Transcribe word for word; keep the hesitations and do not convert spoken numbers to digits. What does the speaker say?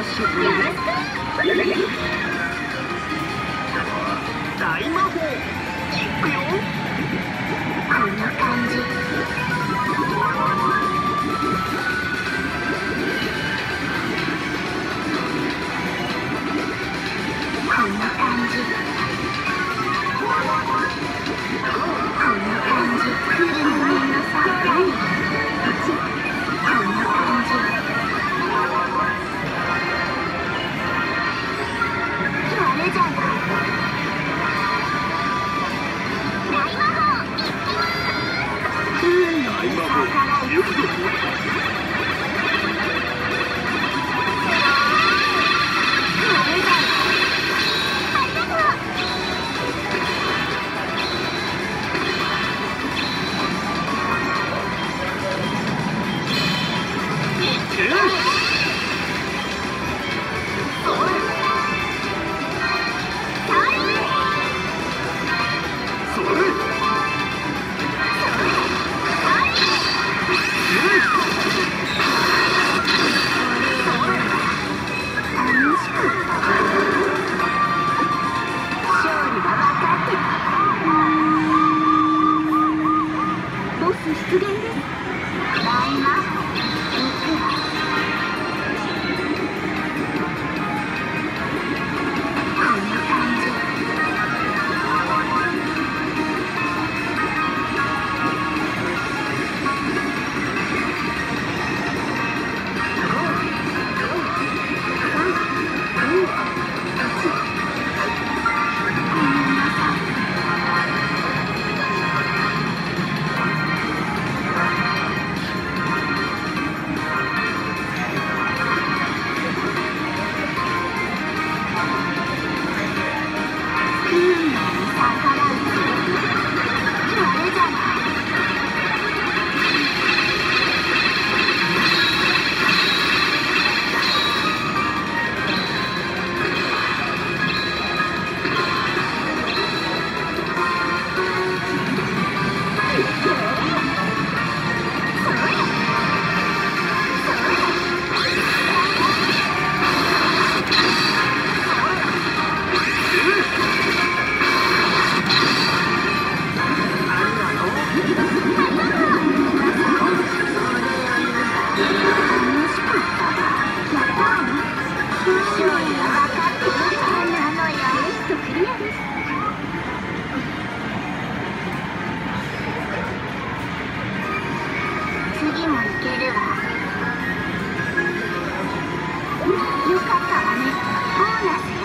大魔法いくよ。 こんな感じ。こんな感じ。こんな感じ。来るのみんなさ。何？こっち。こんな感じ。やるじゃない。大魔法いきます。 大魔法よくぞ。 出現です。大魔法いくわ。こんな感じ。次もいけるわ。よかったわね。ボーナス。